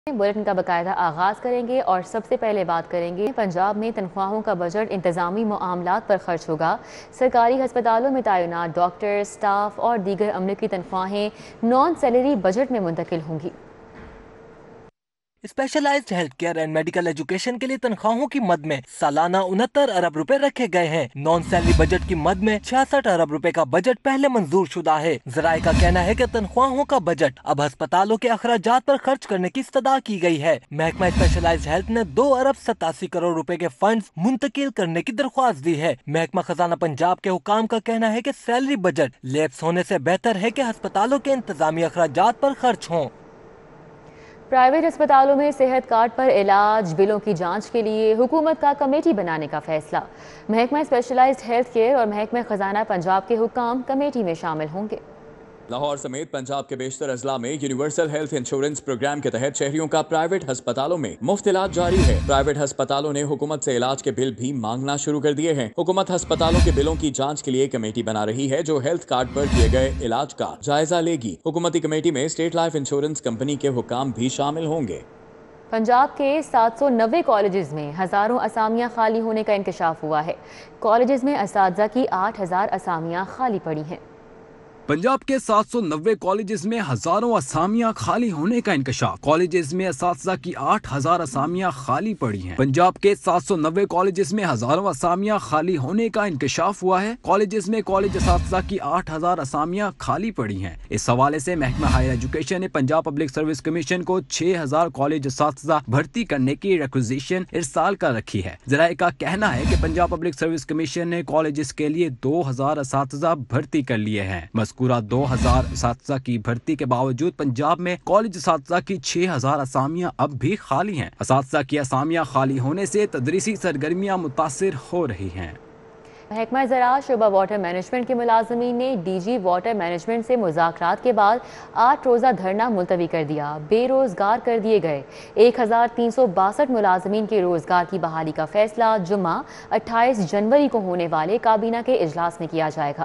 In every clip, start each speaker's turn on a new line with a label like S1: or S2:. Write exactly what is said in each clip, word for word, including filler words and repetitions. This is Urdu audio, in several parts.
S1: बुलेटिन का बाकायदा आगाज करेंगे और सबसे पहले बात करेंगे पंजाब में तनख्वाहों का बजट इंतजामी मामलात पर खर्च होगा। सरकारी हस्पतालों में तैनात डॉक्टर, स्टाफ और दीगर अमले की तनख्वाहें नॉन सैलरी बजट में मुंतकिल होंगी।
S2: Specialized health care and medical education के लिए तनख्वाहों की मद में सालाना उनहत्तर अरब रुपए रखे गए हैं। नॉन सैलरी बजट की मद में छियासठ अरब रुपए का बजट पहले मंजूर शुदा है। जराए का कहना है कि तनख्वाहों का बजट अब अस्पतालों के अखराजात पर खर्च करने की इस्तदा की गई है। महकमा स्पेशलाइज्ड हेल्थ ने दो अरब सतासी करोड़ रुपए के फंड मुंतकिल करने की दरख्वास्त दी है। महकमा खजाना पंजाब के हुकाम का कहना है कि सैलरी बजट लैप्स होने से बेहतर है कि अस्पतालों के इंतजामी अखराजात पर खर्च हों।
S1: प्राइवेट अस्पतालों में सेहत कार्ड पर इलाज बिलों की जांच के लिए हुकूमत का कमेटी बनाने का फैसला। महकमा स्पेशलाइज्ड हेल्थ केयर और महकमा खजाना पंजाब के हुकाम कमेटी में शामिल होंगे।
S3: लाहौर समेत पंजाब के बेशतर अजला में यूनिवर्सल हेल्थ इंश्योरेंस प्रोग्राम के तहत शहरियों का प्राइवेट अस्पतालों में मुफ्त इलाज जारी है। प्राइवेट अस्पतालों ने हुकूमत से इलाज के बिल भी मांगना शुरू कर दिए हैं। हुकूमत अस्पतालों के बिलों की जांच के लिए कमेटी बना रही है जो हेल्थ कार्ड पर किए गए इलाज का जायजा लेगी। हुकूमती कमेटी में स्टेट लाइफ इंश्योरेंस कंपनी के हुकाम भी शामिल होंगे।
S1: पंजाब के सात सौ नब्बे कॉलेजेस में हज़ारों असामियां खाली होने का इंकशाफ हुआ है। कॉलेजेस में असातिज़ा की आठ हजार असामियां खाली पड़ी हैं।
S4: पंजाब के सात सौ नब्बे कॉलेजेस में हजारों असामियां खाली होने का इंकशाफ। कॉलेजेस में असातिज़ा की आठ हजार असामियां खाली पड़ी हैं। पंजाब के सात सौ नब्बे कॉलेजेस में हजारों असामियां खाली होने का इंकशाफ हुआ है। कॉलेजेस में कॉलेज असातिज़ा की आठ हजार असामियां खाली पड़ी हैं। इस हवाले से महकमा हायर एजुकेशन ने पंजाब पब्लिक सर्विस कमीशन को छह हजार कॉलेज असातिज़ा भर्ती करने की रिक्वेजिशन इरसाल कर रखी है। जराए का कहना है कि पंजाब पब्लिक सर्विस कमीशन ने कॉलेजेस के लिए दो हजार असातिज़ा भर्ती कर लिए हैं। पूरा दो हजार असातिज़ा की भर्ती के बावजूद पंजाब में कॉलेज असातिज़ा की छह हजार असामियां अब भी खाली हैं। असातिज़ा की असामियां खाली होने से तदरीसी सरगर्मियां मुतासिर हो रही हैं।
S1: महकमा ज़राअत शोबा वाटर मैनेजमेंट के मुलाजमीन ने डी जी वाटर मैनेजमेंट से मुज़ाकरात के बाद आठ रोज़ा धरना मुलतवी कर दिया। बेरोजगार कर दिए गए एक हजार तीन सौ बासठ मुलाजमीन के रोजगार की बहाली का फैसला जुम्मा अट्ठाईस जनवरी को होने वाले काबीना के इजलास में किया जाएगा।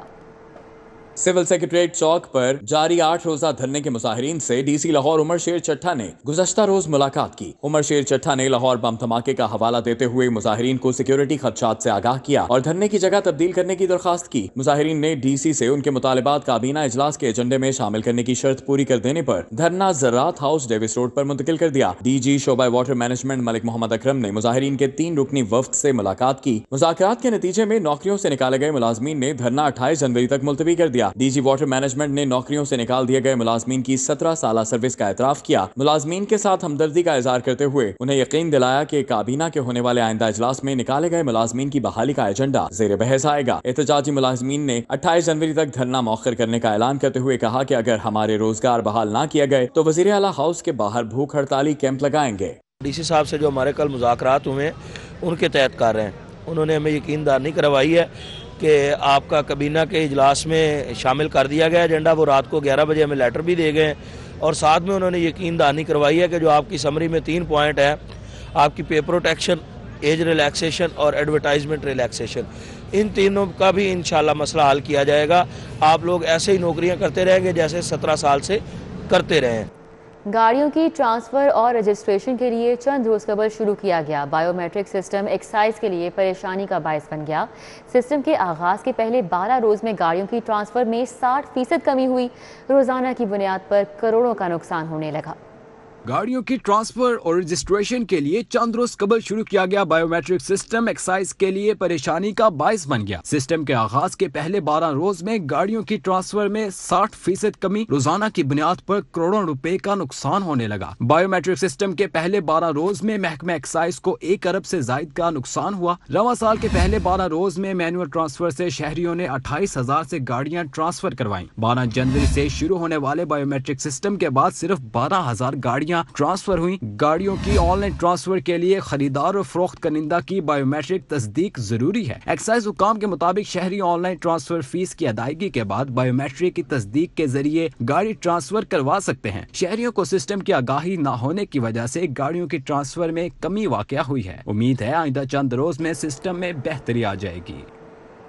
S3: सिविल सेक्रेटरीट चौक पर जारी आठ रोजा धरने के मुजाहिरीन से डीसी लाहौर उमर शेर चट्टा ने गुज़श्ता रोज मुलाकात की। उमर शेर चट्टा ने लाहौर बम धमाके का हवाला देते हुए मुजाहिरीन को सिक्योरिटी खदशात से आगाह किया और धरने की जगह तब्दील करने की दरखास्त की। मुजाहिरीन ने डीसी से उनके मुतालिबात काबीना इजलास के एजेंडे में शामिल करने की शर्त पूरी कर देने पर धरना ज़राअत हाउस डेविस रोड पर मुंतकिल कर दिया। डीजी शोबा वाटर मैनेजमेंट मलिक मोहम्मद अकरम ने मुजाहिरीन के तीन रुकनी वफ्द से मुलाकात की। मुज़ाकरात के नतीजे में नौकरियों से निकाले गए मुलाजमीन ने धरना अट्ठाईस जनवरी तक मुलतवी कर दिया। डीजी वाटर मैनेजमेंट ने नौकरियों से निकाल दिए गए मुलाजमीन की सत्रह साल सर्विस का एतराफ किया। मुलाजमीन के साथ हमदर्दी का इजहार करते हुए उन्हें यकीन दिलाया कि काबीना के होने वाले आइंदा इजलास में निकाले गए मुलाजमीन की बहाली का एजेंडा जेर बहस आएगा। एहतजाजी मुलाजमीन ने अट्ठाईस जनवरी तक धरना मौखर करने का ऐलान करते हुए कहा कि अगर हमारे रोजगार बहाल ना किए गए तो वजीर आला हाउस के बाहर भूख हड़ताली कैंप लगाएंगे।
S5: डीसी साहब से जो हमारे कल मुज़ाकरात हुए उनके तहत कर रहे हैं, उन्होंने हमें यकीनदानी करवाई है कि आपका काबीना के इजलास में शामिल कर दिया गया एजेंडा। वो रात को ग्यारह बजे हमें लेटर भी दे गए और साथ में उन्होंने यकीन दहानी करवाई है कि जो आपकी समरी में तीन पॉइंट है, आपकी पे प्रोटेक्शन, एज रिलैक्सेशन और एडवर्टाइजमेंट रिलैक्सेशन, इन तीनों का भी इंशाल्लाह मसला हल किया जाएगा। आप लोग ऐसे ही नौकरियां करते रहेंगे जैसे सत्रह साल से करते रहे हैं।
S1: गाड़ियों की ट्रांसफ़र और रजिस्ट्रेशन के लिए चंद रोज़ कबल शुरू किया गया बायोमेट्रिक सिस्टम एक्साइज के लिए परेशानी का बायस बन गया। सिस्टम के आगाज़ के पहले बारह रोज़ में गाड़ियों की ट्रांसफ़र में साठ फीसद कमी हुई। रोज़ाना की बुनियाद पर करोड़ों का नुकसान होने लगा।
S4: गाड़ियों की ट्रांसफर और रजिस्ट्रेशन के लिए चंद रोज कबल शुरू किया गया बायोमेट्रिक सिस्टम एक्साइज के लिए परेशानी का बायस बन गया। सिस्टम के आगाज के पहले बारह रोज में गाड़ियों की ट्रांसफर में साठ फीसद कमी, रोजाना की बुनियाद पर करोड़ों रुपए का नुकसान होने लगा। बायोमेट्रिक सिस्टम के पहले बारह रोज में महकमा एक्साइज को एक अरब से जायद का नुकसान हुआ। रवां साल के पहले बारह रोज में मैनुअल ट्रांसफर से शहरियों ने अट्ठाईस हजार से गाड़ियां ट्रांसफर करवाई। बारह जनवरी से शुरू होने वाले बायोमेट्रिक सिस्टम के बाद सिर्फ बारह हजार गाड़ियां ट्रांसफर हुई। गाड़ियों की ऑनलाइन ट्रांसफर के लिए खरीदार और फरोख्त कनिंदा की बायोमेट्रिक तस्दीक जरूरी है। एक्साइज हुकाम के मुताबिक शहरी ऑनलाइन ट्रांसफर फीस की अदायगी के बाद बायोमेट्रिक की तस्दीक के जरिए गाड़ी ट्रांसफर करवा सकते हैं। शहरियों को सिस्टम की आगाही न होने की वजह से गाड़ियों की ट्रांसफर में कमी वाक़या हुई है। उम्मीद है आइंदा चंद रोज में सिस्टम में बेहतरी आ जाएगी।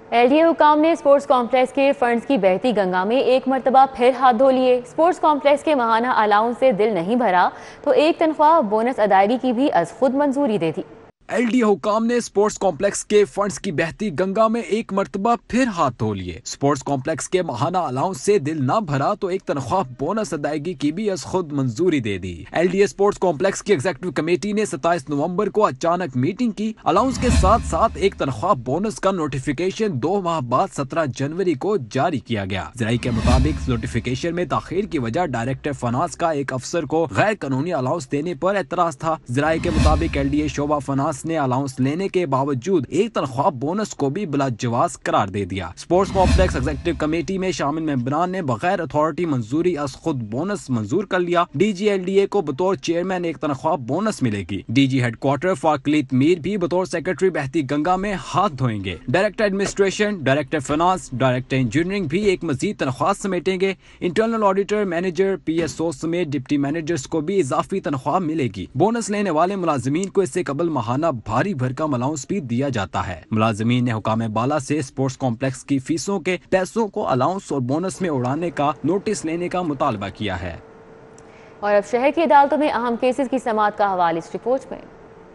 S1: ایل ڈی اے حکام نے اسپورٹس کمپلیکس کے فنڈز کی بہتی گنگا میں ایک مرتبہ پھر ہاتھ دھو لیے۔ اسپورٹس کمپلیکس کے ماہانہ الاؤنس سے دل نہیں بھرا تو ایک تنخواہ بونس ادائیگی کی بھی از خود منظوری دے دی۔
S4: ایل ڈی اے حکام نے اسپورٹس کمپلیکس کے فنڈز کی بہتی گنگا میں ایک مرتبہ پھر ہاتھ دھو لیے۔ اسپورٹس کمپلیکس کے ماہانہ الاؤنس سے دل نہ بھرا تو ایک تنخواہ بونس ادائیگی کی بھی از خود منظوری دے دی۔ L D A sports complex کی ایگزیکٹو کمیٹی نے ستائیس نومبر کو اچانک میٹنگ کی۔ الاؤنس کے ساتھ ساتھ ایک تنخواہ بونس کا نوٹیفیکیشن دو ماہ بعد سترہ جنوری کو جاری کیا گیا۔ ذرائع کے مطابق نوٹیفیکیشن میں تاخیر کی وجہ ڈائریکٹر فنانس کا ایک افسر کو غیر قانونی الاؤنس دینے پر اعتراض تھا۔ ذرائع کے مطابق ایل ڈی اے شعبہ فنانس نے الاؤنس لینے کے باوجود ایک تنخواہ بونس کو بھی بلا جواز قرار دے دیا۔ اسپورٹس کمپلیکس ایگزیکٹو کمیٹی میں شامل ممبران نے بغیر اتھارٹی منظوری از خود بونس منظور کر لیا۔ D G L D A کو بطور چیئرمین ایک تنخواہ بونس ملے گی۔ ڈی جی ہیڈ کوارٹر فاقلیت میر بھی بطور سیکرٹری بہتی گنگا میں ہاتھ دھوئیں گے۔ Director administration, director finance, director engineering بھی ایک مزید تنخواہ سمیٹیں گے۔ Internal auditor, manager, P S O سمیت ڈپٹی مینیجرز کو بھی اضافی تنخواہ ملے گی۔ بونس لینے والے ملازمین کو اس سے قبل ماہانہ بھاری بھرکم الاؤنس بھی دیا جاتا ہے۔ ملازمین نے حکام بالا سے اسپورٹس کمپلیکس کی فیسوں کے پیسوں کو الاؤنس اور بونس میں اڑانے کا نوٹس لینے کا مطالبہ کیا ہے۔
S1: اور اب شہر کی عدالتوں میں اہم کیسز کی سماعت کا حوالہ اس رپورٹ میں۔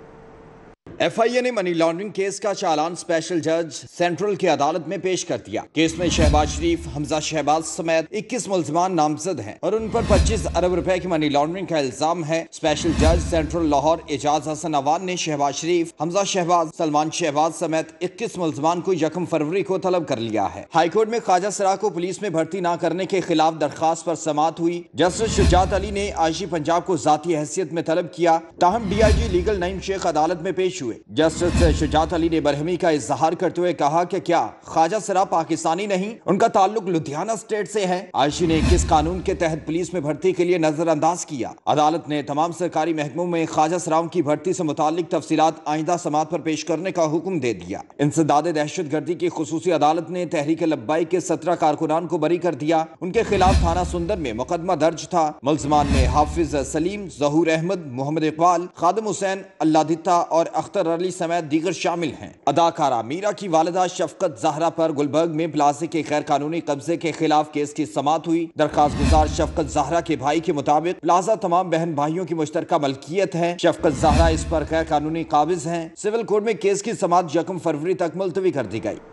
S6: ایف آئی اے نے منی لانڈرنگ کیس کا چالان اسپیشل جج سینٹرل کی عدالت میں پیش کر دیا۔ کیس میں شہباز شریف، حمزہ شہباز سمیت اکیس ملزمان نامزد ہیں اور ان پر پچیس ارب روپے کی منی لانڈرنگ کا الزام ہے۔ اسپیشل جج سینٹرل لاہور اعجاز حسن عوان نے شہباز شریف، حمزہ شہباز، سلمان شہباز سمیت اکیس ملزمان کو یکم فروری کو طلب کر لیا ہے۔ ہائی کورٹ میں خواجہ سرا کو پولیس میں بھرتی نہ کرنے کے خلاف درخواست پر سماعت ہوئی۔ جسٹس شجاعت علی نے آئی جی پنجاب کو ذاتی حیثیت میں طلب کیا، تاہم ڈی آئی جی لیگل نعیم شیخ عدالت میں پیش ہوئے۔ جسٹس شجاعت علی نے برہمی کا اظہار کرتے ہوئے کہا کہ کیا خواجہ سرا پاکستانی نہیں، ان کا تعلق لدھیانہ اسٹیٹ سے ہے۔ عائشی نے کس قانون کے تحت پولیس میں بھرتی کے لیے نظر انداز کیا۔ عدالت نے تمام سرکاری محکموں میں خواجہ سراؤں کی بھرتی سے متعلق تفصیلات آئندہ سماعت پر پیش کرنے کا حکم دے دیا۔ انسداد دہشت گردی کی خصوصی عدالت نے تحریک لبیک کے سترہ کارکنان کو بری کر دیا۔ ان کے خلاف تھانہ سندر میں مقدمہ درج تھا۔ ملزمان میں حافظ سلیم، ظہور احمد، محمد اقبال، خادم حسین، اللہ دتا اور اختر علی سمیت دیگر شامل ہیں۔ اداکارہ میرا کی والدہ شفقت زہرا پر گلبرگ میں پلازے کے غیر قانونی قبضے کے خلاف کیس کی سماعت ہوئی۔ درخواست گزار شفقت زہرا کے بھائی کے مطابق پلازہ تمام بہن بھائیوں کی مشترکہ ملکیت ہے۔ شفقت زہرا اس پر غیر قانونی قابض ہیں۔ سول کورٹ میں کیس کی سماعت یکم فروری تک ملتوی کر دی گئی۔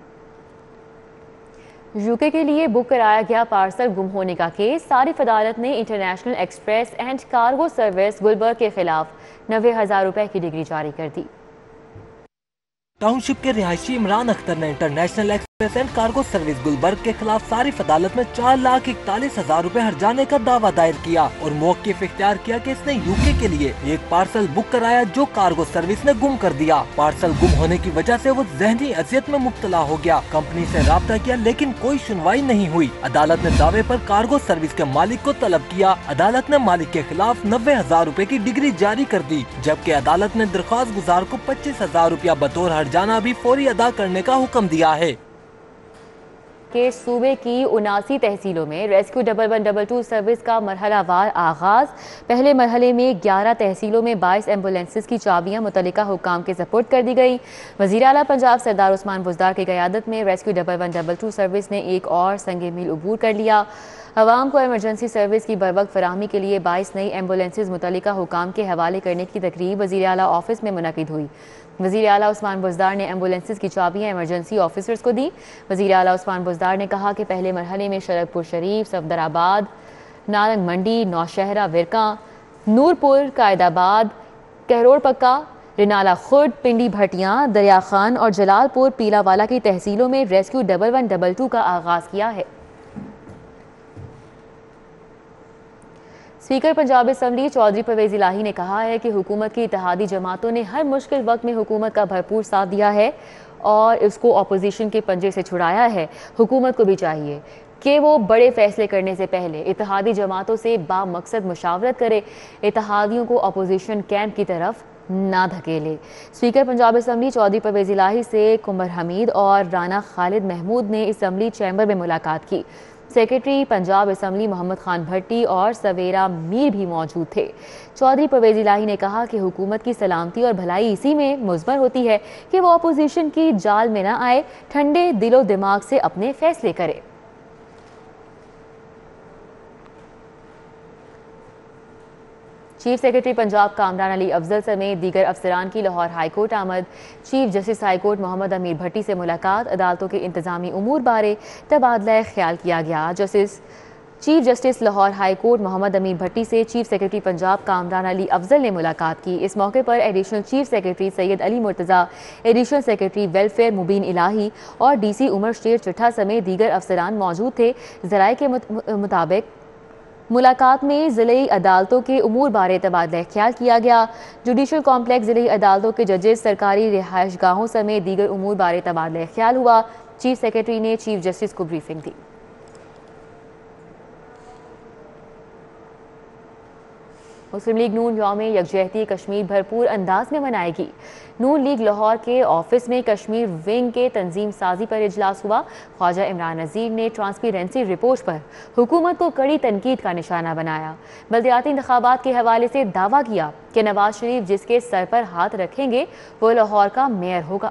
S1: یو کے کے لیے بک کرایا گیا پارسل گم ہونے کا کیس، صارف عدالت نے international express and cargo service Gulberg کے خلاف نوے ہزار روپے کی ڈگری جاری کر دی۔
S2: ٹاؤن شپ کے رہائشی عمران اختر نے international express and cargo service Gulberg کے خلاف صارف عدالت میں چار لاکھ اکتالیس ہزار روپے ہرجانے کا دعویٰ دائر کیا اور موقف اختیار کیا کہ اس نے یو کے کے لیے ایک پارسل بک کرایا جو کارگو سروس نے گم کر دیا۔ پارسل گم ہونے کی وجہ سے وہ ذہنی اذیت میں مبتلا ہو گیا۔ کمپنی سے رابطہ کیا لیکن کوئی سنوائی نہیں ہوئی۔ عدالت نے دعوے پر کارگو سروس کے مالک کو طلب کیا۔ عدالت نے مالک کے خلاف نوے ہزار روپے کی ڈگری جاری کر دی، جبکہ عدالت نے درخواست گزار کو پچیس ہزار روپیہ بطور ہرجانہ بھی فوری ادا کرنے کا حکم دیا ہے۔
S1: کہ صوبے کی اناسی تحصیلوں میں rescue double one double two service کا مرحلہ وار آغاز۔ پہلے مرحلے میں گیارہ تحصیلوں میں بائیس ایمبولینسز کی چابیاں متعلقہ حکام کے سپرد کر دی گئی۔ وزیر اعلیٰ پنجاب سردار عثمان بزدار کی قیادت میں rescue double one double two service نے ایک اور سنگ میل عبور کر لیا۔ عوام کو ایمرجنسی سروس کی بروقت فراہمی کے لیے بائیس نئی ایمبولینسز متعلقہ حکام کے حوالے کرنے کی تقریب وزیر اعلیٰ آفس میں منعقد ہوئی۔ وزیر اعلیٰ عثمان بزدار نے ایمبولینسز کی چابیاں ایمرجنسی آفیسرز کو دی۔ وزیر اعلیٰ عثمان بزدار نے کہا کہ پہلے مرحلے میں شرک پور شریف، صفدر آباد، نارنگ منڈی، نوشہرہ ورکاں، نورپور، قائد آباد، کہرور پکا، رنالہ خرد، پنڈی بھٹیاں، دریا خان اور جلال پور پیلا والا کی تحصیلوں میں rescue double one double two کا آغاز کیا ہے۔ اسپیکر پنجاب اسمبلی چودھری پرویز الہی نے کہا ہے کہ حکومت کی اتحادی جماعتوں نے ہر مشکل وقت میں حکومت کا بھرپور ساتھ دیا ہے اور اس کو اپوزیشن کے پنجے سے چھڑایا ہے۔ حکومت کو بھی چاہیے کہ وہ بڑے فیصلے کرنے سے پہلے اتحادی جماعتوں سے با مقصد مشاورت کرے، اتحادیوں کو اپوزیشن کیمپ کی طرف نہ دھکیلے۔ اسپیکر پنجاب اسمبلی چودھری پرویز الہی سے قمر حمید اور رانا خالد محمود نے اسمبلی چیمبر میں ملاقات کی۔ سیکرٹری پنجاب اسمبلی محمد خان بھٹی اور سویرا میر بھی موجود تھے۔ چودھری پرویز الہی نے کہا کہ حکومت کی سلامتی اور بھلائی اسی میں مضمر ہوتی ہے کہ وہ اپوزیشن کی جال میں نہ آئے، ٹھنڈے دل و دماغ سے اپنے فیصلے کرے۔ چیف سیکرٹری پنجاب کامران علی افضل سمیت دیگر افسران کی لاہور ہائی کورٹ آمد۔ Chief justice high court Muhammad Amir Bhatti سے ملاقات، عدالتوں کے انتظامی امور بارے تبادلہ خیال کیا گیا۔ Justice chief justice Lahore high court Muhammad Amir Bhatti سے چیف سیکرٹری پنجاب کامران علی افضل نے ملاقات کی۔ اس موقع پر additional chief secretary Syed Ali Murtaza, additional secretary welfare Mubeen Elahi اور ڈی سی عمر شیر چٹھا سمیت دیگر افسران موجود تھے۔ ذرائع کے مطابق ملاقات میں ضلعی عدالتوں کے امور بارے تبادلہ خیال کیا گیا۔ جوڈیشل کمپلیکس ضلعی عدالتوں کے ججز، سرکاری رہائش گاہوں سمیت دیگر امور بارے تبادلہ خیال ہوا۔ چیف سیکرٹری نے چیف جسٹس کو بریفنگ دی۔ مسلم لیگ نون یوم یکجہتی کشمیر بھرپور انداز میں منائے گی۔ نون لیگ لاہور کے آفس میں کشمیر ونگ کے تنظیم سازی پر اجلاس ہوا۔ خواجہ عمران نذیر نے ٹرانسپیرنسی رپورٹ پر حکومت کو کڑی تنقید کا نشانہ بنایا۔ بلدیاتی انتخابات کے حوالے سے دعویٰ کیا کہ نواز شریف جس کے سر پر ہاتھ رکھیں گے وہ لاہور کا میئر ہوگا۔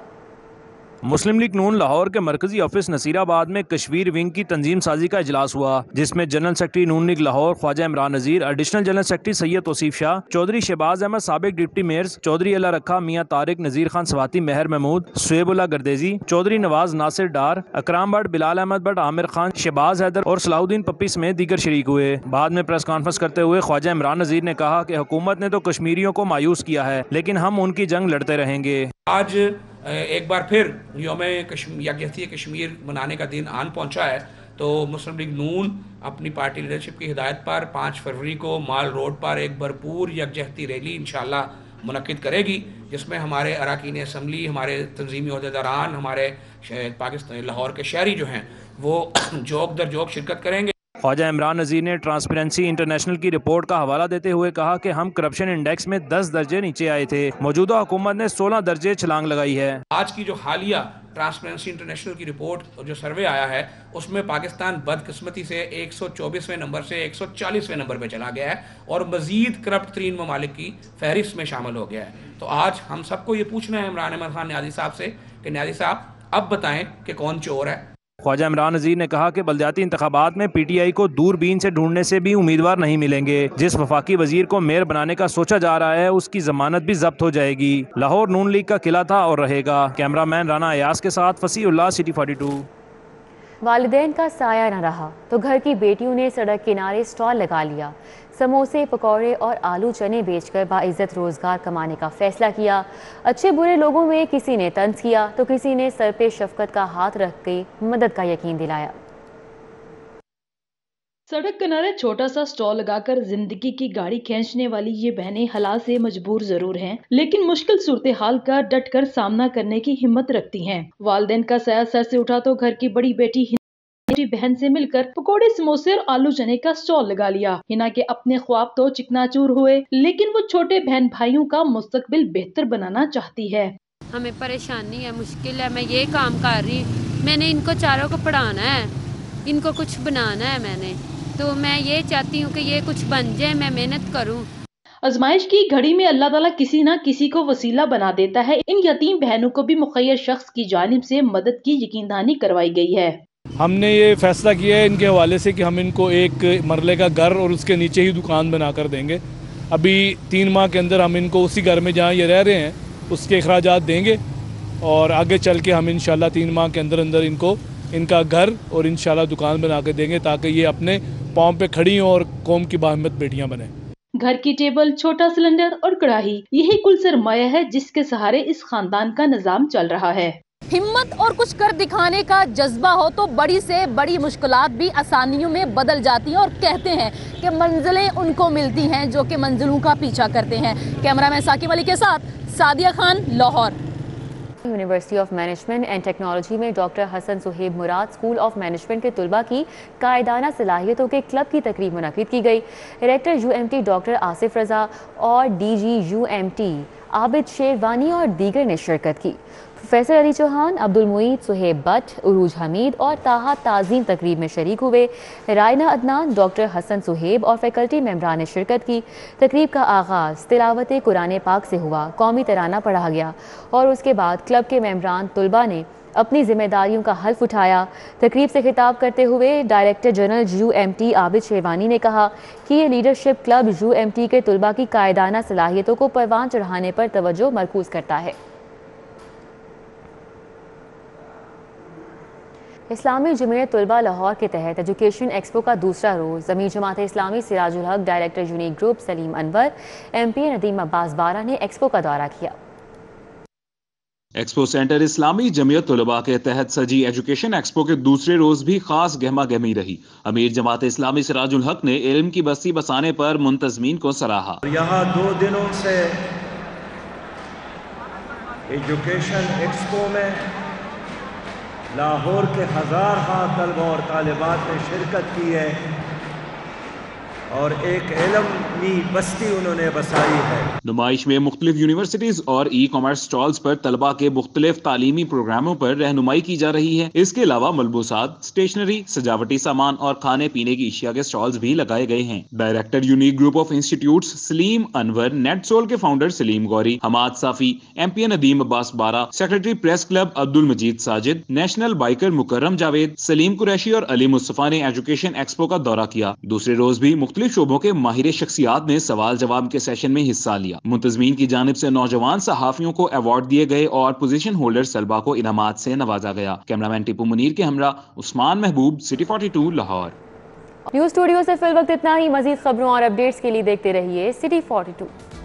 S7: مسلم لیگ نون لاہور کے مرکزی آفس نصیر آباد میں کشمیر ونگ کی تنظیم سازی کا اجلاس ہوا، جس میں جنرل سیکرٹری نون League Lahore Khawaja Imran Nazir, additional general secretary Syed Tauseef Shah, Chaudhry Shahbaz Ahmad سابق ڈپٹی میئرز، چودھری اللہ رکھا، میاں طارق، نذیر خان سواتی، مہر محمود، سہیب اللہ گردیزی، چودھری نواز، ناصر ڈار، اکرام بٹ، بلال احمد بٹ، عامر خان، شہباز حیدر اور صلاح الدین پپی سمیت دیگر شریک ہوئے۔ بعد میں پریس کانفرنس کرتے ہوئے خواجہ عمران نذیر نے کہا کہ حکومت نے تو کشمیریوں کو مایوس کیا ہے، لیکن ہم ان کی جنگ لڑتے رہیں گے۔
S8: آج ایک بار پھر یوم یکجہتی کشمیر منانے کا دن آن پہنچا ہے، تو مسلم لیگ نون اپنی پارٹی لیڈرشپ کی ہدایت پر پانچ فروری کو مال روڈ پر ایک بھرپور یکجہتی ریلی انشاءاللہ منعقد کرے گی، جس میں ہمارے اراکین اسمبلی، ہمارے تنظیمی عہدیداران، ہمارے پاکستان لاہور کے شہری جو ہیں وہ جوک در جوک شرکت کریں گے۔
S7: خواجہ عمران نذیر نے ٹرانسپیرنسی انٹرنیشنل کی رپورٹ کا حوالہ دیتے ہوئے کہا کہ ہم کرپشن انڈیکس میں دس درجے نیچے آئے تھے، موجودہ حکومت نے سولہ درجے چھلانگ لگائی ہے۔
S8: آج کی جو حالیہ ٹرانسپیرنسی انٹرنیشنل کی رپورٹ جو سروے آیا ہے، اس میں پاکستان بدقسمتی سے ایک سو چوبیسویں نمبر سے ایک سو چالیسویں نمبر پہ چلا گیا ہے اور مزید کرپٹ ترین ممالک کی فہرست میں شامل ہو گیا ہے۔ تو آج ہم سب کو یہ پوچھنا ہے عمران احمد خان نیازی صاحب سے کہ نیازی صاحب اب بتائیں کہ کون چور ہے۔
S7: خواجہ عمران نذیر نے کہا کہ بلدیاتی انتخابات میں پی ٹی آئی کو دور بین سے ڈھونڈنے سے بھی امیدوار نہیں ملیں گے۔ جس وفاقی وزیر کو میئر بنانے کا سوچا جا رہا ہے اس کی ضمانت بھی ضبط ہو جائے گی۔ لاہور نون لیگ کا قلعہ تھا اور رہے گا۔ کیمرہ مین رانا ایاز کے ساتھ فصیح اللہ، سٹی فورٹی ٹو۔
S1: والدین کا سایہ نہ رہا تو گھر کی بیٹیوں نے سڑک کنارے سٹال لگا لیا، سموسے، پکوڑے اور آلو چنے بیچ کر باعزت روزگار کمانے کا فیصلہ کیا۔ اچھے برے لوگوں میں کسی نے طنز کیا تو کسی نے سر پہ شفقت کا ہاتھ رکھ کے مدد کا یقین دلایا۔
S9: سڑک کنارے چھوٹا سا سٹال لگا کر زندگی کی گاڑی کھینچنے والی یہ بہنیں حالات سے مجبور ضرور ہیں، لیکن مشکل صورتحال کا ڈٹ کر سامنا کرنے کی ہمت رکھتی ہیں۔ والدین کا سایہ سر سے اٹھا تو گھر کی بڑی بیٹی میری بہن سے مل کر پکوڑے، سموسے اور آلو چنے کا سٹال لگا لیا۔ ہنا کے اپنے خواب تو چکنا چور ہوئے، لیکن وہ چھوٹے بہن بھائیوں کا مستقبل بہتر بنانا چاہتی ہے۔
S10: ہمیں پریشانی ہے، مشکل ہے، میں یہ کام کر رہی ہوں، میں نے ان کو چاروں کو پڑھانا ہے، ان کو کچھ بنانا ہے میں نے، تو میں یہ چاہتی ہوں کہ یہ کچھ بن جائے، میں محنت کروں۔
S9: آزمائش کی گھڑی میں اللہ تعالیٰ کسی نہ کسی کو وسیلہ بنا دیتا ہے۔ ان یتیم بہنوں کو بھی مخیر شخص کی جانب سے مدد کی یقین دہانی کروائی گئی ہے۔
S11: ہم نے یہ فیصلہ کیا ہے ان کے حوالے سے کہ ہم ان کو ایک مرلے کا گھر اور اس کے نیچے ہی دکان بنا کر دیں گے۔ ابھی تین ماہ کے اندر ہم ان کو اسی گھر میں جہاں یہ رہ رہے ہیں اس کے اخراجات دیں گے، اور آگے چل کے ہم انشاءاللہ تین ماہ کے اندر اندر ان کو ان کا گھر اور انشاءاللہ دکان بنا کے دیں گے، تاکہ یہ اپنے پاؤں پہ کھڑی ہوں اور قوم کی باہمت بیٹیاں بنیں۔
S9: گھر کی ٹیبل، چھوٹا سلنڈر اور کڑاہی، یہی کل سرمایہ ہے جس کے سہارے اس خاندان کا نظام چل رہا ہے۔
S12: ہمت اور کچھ کر دکھانے کا جذبہ ہو تو بڑی سے بڑی مشکلات بھی آسانیوں میں بدل جاتی ہیں، اور کہتے ہیں کہ منزلیں ان کو ملتی ہیں جو کہ منزلوں کا پیچھا کرتے ہیں۔ کیمرہ مین ثاقب علی کے ساتھ Sadia Khan, Lahore.
S1: University of management and technology میں doctor Hasan Sohaib Murad school of management کے طلباء کی قائدانہ صلاحیتوں کے کلب کی تقریب منعقد کی گئی۔ Rector U M T doctor Asif Raza اور D G U M T Abid Sherwani اور دیگر نے شرکت کی۔ फैसल अली चौहान, अब्दुल मुईद, सुहेब बट, उरूज हमीद और ताहा ताज़ीम तकरीब में शरीक हुए। रायना अदनान, डॉक्टर हसन सुहेब और फैकल्टी मेंबरान ने शिरकत की। तकरीब का आगाज़ तिलावत कुरान पाक से हुआ, कौमी तराना पढ़ा गया और उसके बाद क्लब के मेंबरान तलबा ने अपनी जिम्मेदारियों का हल्फ उठाया। तकरीब से खिताब करते हुए director general U M T Abid Sherwani ने कहा कि ये leadership club U M T के तलबा की कायदाना सलाहियतों को परवान चढ़ाने पर तवज्जो मरकूज करता है। इस्लामी जमीयत तलबा लाहौर के तहत एजुकेशन एक्सपो का दूसरा रोज़ ज़मीर जमात Islami Sirajul Haq, director unique group Salim Anwar, M P Nadeem Abbas Bara ने एक्सपो का दौरा किया।
S13: एक्सपो सेंटर इस्लामी जमीयत तलबा के तहत सजी एजुकेशन एक्सपो के दूसरे रोज भी खास गहमा गहमी रही। अमीर जमात इस्लामी सिराजुल हक ने इल्म की बस्ती बसाने पर मुंतजमीन को सराहा।
S14: यहाँ दो दिनों से एजुकेशन एक्सपो में लाहौर के हजार हाँ तलबा और तालिबात ने शिरकत की है और एक इल्मी बस्ती उन्होंने बसाई है।
S13: नुमाइश में मुख्तलिफ यूनिवर्सिटीज और ई कॉमर्स स्टॉल्स पर तलबा के मुख्तलिफ तालीमी प्रोग्रामों पर रहनुमाई की जा रही है। इसके अलावा मलबूसात, स्टेशनरी, सजावटी सामान और खाने पीने की इशिया के स्टॉल्स भी लगाए गए हैं। Director unique group of institutes Salim Anwar, NetSol के founder Salim Ghauri, Hammad Safi, M P Nadeem Abbas Bara, secretary press club Abdul Majeed Sajid, national biker Mukarram Javed, Salim Qureshi और अली मुस्तफा ने एजुकेशन एक्सपो का दौरा किया। दूसरे रोज भी मुख्तलिफ शोबों के माहिर शख्सियात ने सवाल जवाब के सेशन में हिस्सा लिया। मुंतजमीन की जानिब से नौजवान सहाफियों को अवार्ड दिए गए और पोजीशन होल्डर तलबा को इनामात से नवाजा गया। कैमरामैन टीपू मुनीर के हमरा Usman Mehboob, city forty two Lahore.
S1: News studio से फिल वक्त इतना ही। मजीद खबरों और अपडेट्स के लिए देखते रहिए सिटी फोर्टी टू।